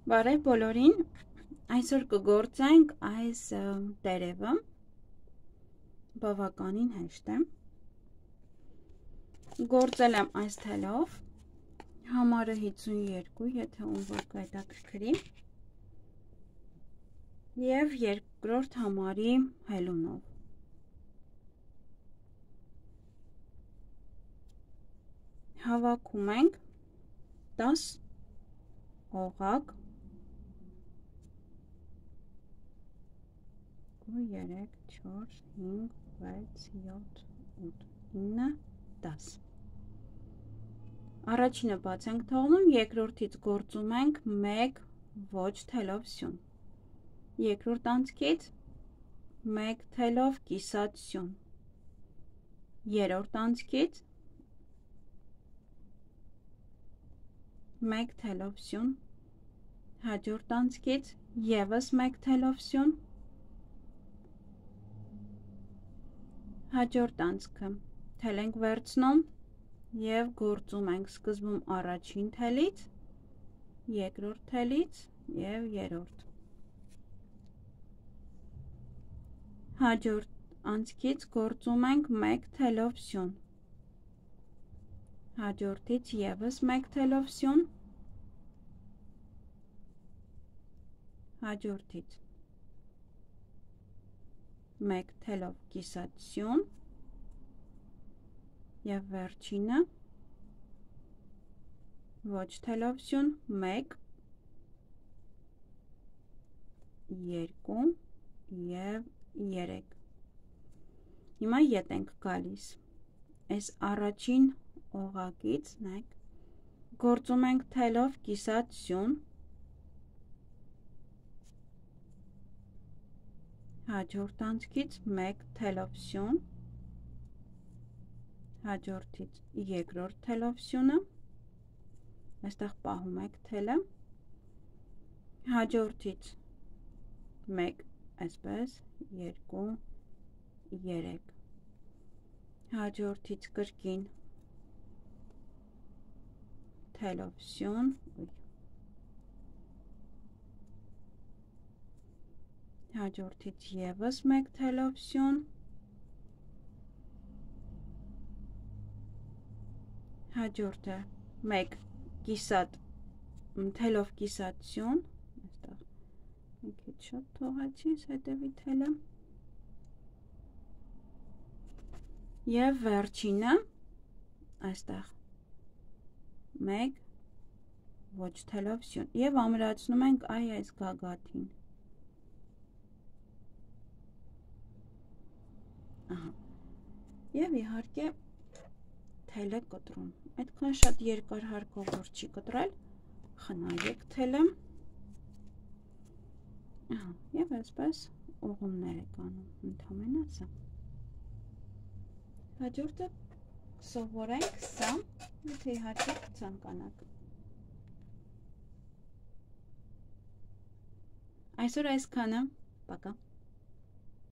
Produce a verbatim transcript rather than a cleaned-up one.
Բարև բոլորին, այսօր կգործենք այս տերևը, բավականին հեշտ է, գործել եմ այս թելով, համարը հինգսունուերկու, եթե ում որ կհետաքրքրի, և երկրորդ համարի հելունով։ Հավաքում ենք տաս օղակ, երեք, չորս, հինգ, վեց, յոթ, ութ, ինը, դաս։ Առաջինը բաց ենք թողնում, երկրորդից գործում ենք մեկ ոչ թելով սյուն։ Երկրորդ անցքից մեկ թելով կիսատ սյուն։ Երրորդ անցքից մեկ թելով սյուն։ Հաջորդ անցքից ևս մեկ թելով սյուն։ Հաջորդ անցքը թել ենք վերցնում և գործում ենք սկզբում առաջին թելից, երկրորդ թելից և երրորդ։ Հաջորդ անցքից գործում ենք մեկ թելով սյուն։ Հաջորդից ևս մեկ թելով սյուն։ Հաջորդից մեկ թելով կիսատ սյուն և վերջինը ոչ թելով սյուն, մեկ, երկու և երեք։ Հիմա ետ ենք գալիս, այս առաջին օղակից գործում ենք թելով կիսատ սյուն, հաջորդ անցքից մեկ թելով սյուն, հաջորդից երկրորդ թելով սյունը, այստեղ պահում եք թելը, հաջորդից մեկ, այսպես, երկու, երեք, հաջորդից կրկին թելով սյուն, հաջորդից ևս մեկ թելով սյուն, հաջորդը մեկ կիսատ թելով կիսատ սյուն, այստեղ մի քիչ շատ թողացի հետևի թելը, և վերջինը այստեղ մեկ ոչ թելով սյուն և ամրացնում ենք այ այս գագաթին։ Եվ իհարկե թելը կտրում, այդքան շատ երկար հարկով որ չի կտրել, խնայեք թելը և այսպես ուղումներ եք անում ընդամենը սա։ Հաջորդը սովորենք սա, եթե իհարկե ցանկանաք։ Այսօր այսքանը, պակա։